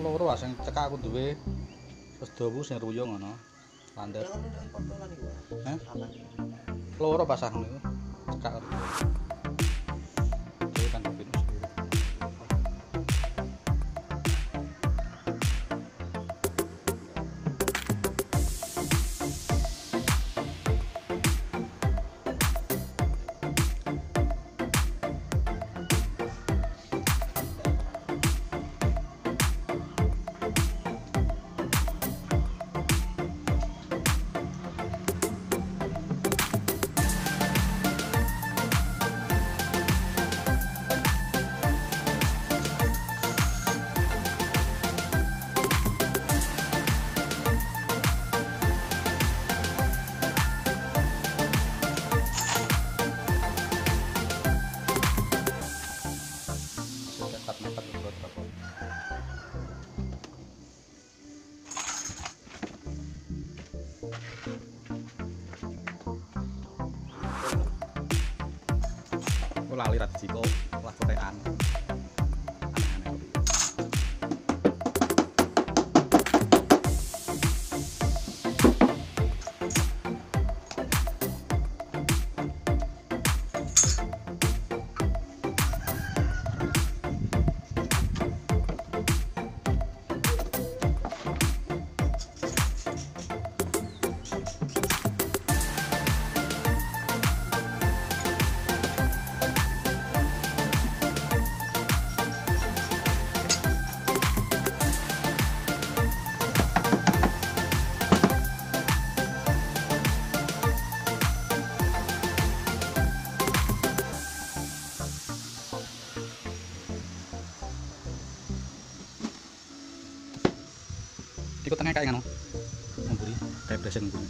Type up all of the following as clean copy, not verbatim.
loro sing cekak aku duwe. Terus dawu sing ruyung ngono. Landep. Heh? Loro pasang niku. Cekak. Iki kan kepin. Lali rat jiko lah kotekan. Ikut tengah kayak ngono. Memburi kayak present mburi.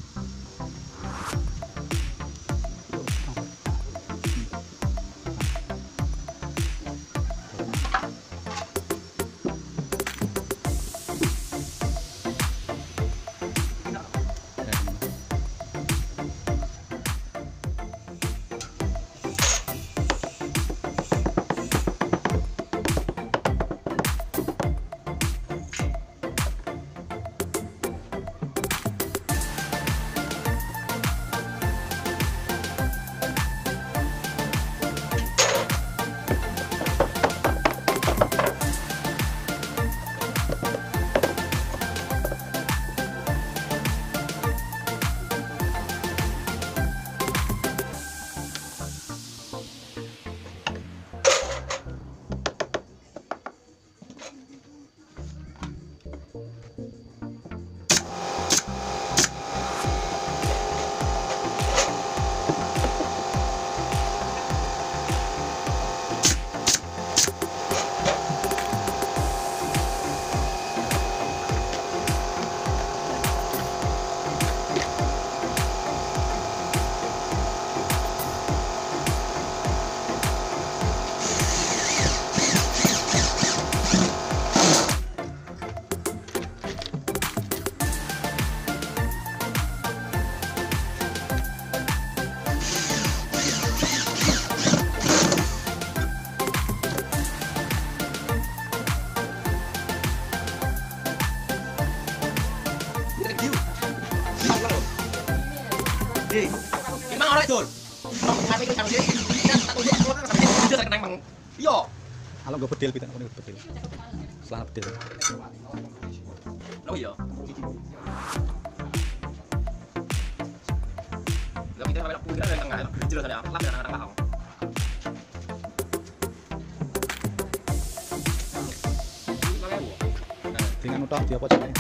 Gimana orang itu? Tapi kita harus jadi. Satu dia keluar kan sampai dia terkena emang. Yo. Halo gue bedil kita ini bedil. Selamat bedil. Oh iya. Gak kita sampai pungkira dari tengah. Jelas ada lap dan tengah belakang. Dengan udah dia apa caranya?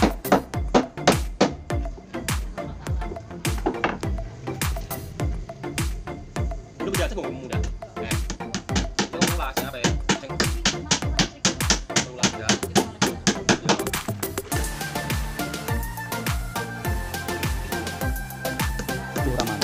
Lu bisa tuh ngomong muda. Itu ngomong lah siapa ya? Ngomong lah ya. Itu raman.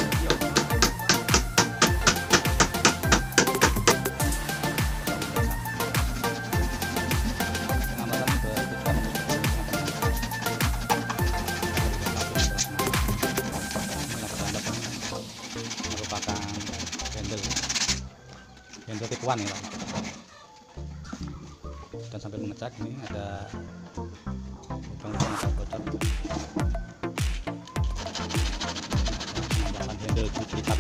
Merupakan handle tipuan ya Pak. Dan sambil mengecek ini ada lubang yang bocor. Menambahkan handle duplikat.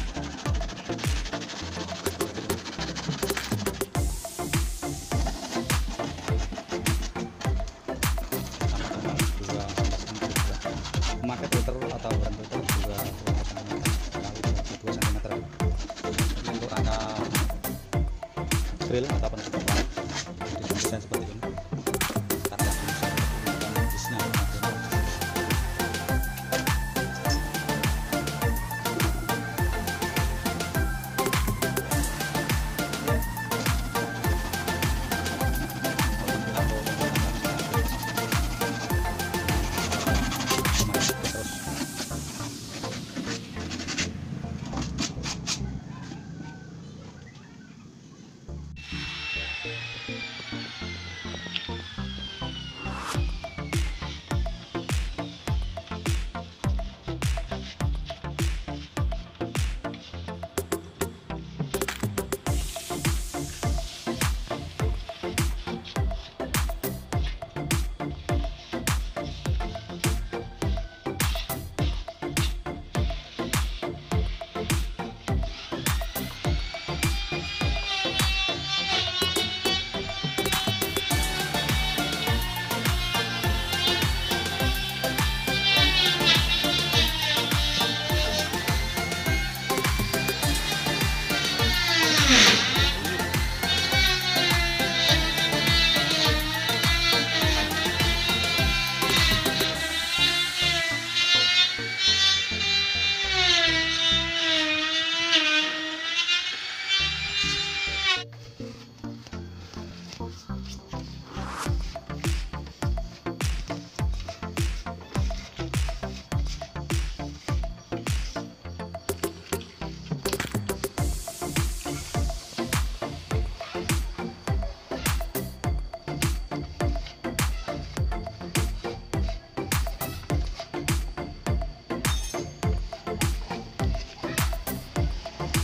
Memakai filter atau bukan filter juga 2 cm untuk rangka grill atau penutup pelak desain seperti ini karena bisa menggunakan bisnya.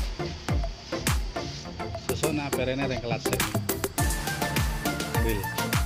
Susuna perene rengkelat grill.